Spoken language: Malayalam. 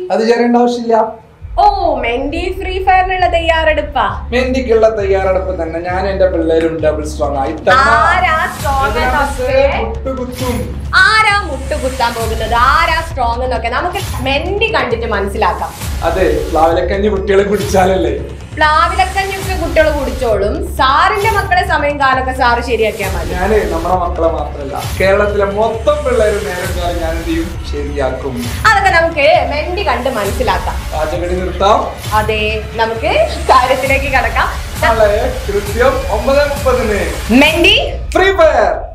അത് ചേരേണ്ട ആവശ്യമില്ല. ഓ, മെന്റി ഫ്രീ ഫയറിനുള്ള തയ്യാറെടുപ്പാ? മെന്റിക്കുള്ള തയ്യാറെടുപ്പ് തന്നെ. ഞാൻ എന്റെ പിള്ളേരും ഡബിൾ സ്ട്രോങ് ആയി. ആരാ മുട്ടുകുത്താൻ പോകുന്നത്, ആരാ സ്ട്രോങ് എന്നൊക്കെ നമുക്ക് മെന്റി കണ്ടിട്ട് മനസ്സിലാക്കാം. അതെ, പ്ലാവിലക്കഞ്ഞി കുട്ടികളെ കുടിച്ചാലല്ലേ? പ്ലാവിലക്കഞ്ഞൊക്കെ കുട്ടികൾ കുടിച്ചോളും. സാറിന്റെ മക്കളെ സമയം കാലൊക്കെ സാറ് ശരിയാക്കിയാൽ മതി. ഞാന് നമ്മുടെ മക്കളെ മാത്രല്ല, കേരളത്തിലെ മൊത്തം പിള്ളേരും നേരം കാലം ഞാൻ എന്ത് ചെയ്യും, ശരിയാക്കും. അതൊക്കെ നമുക്ക് മെന്റി കണ്ട് മനസ്സിലാക്കാം. പാചകടി നിർത്താം. അതെ, നമുക്ക് കാര്യത്തിലേക്ക് കടക്കാം. കൃത്യം 9:30 മെന്റി ഫ്രീ ഫയർ.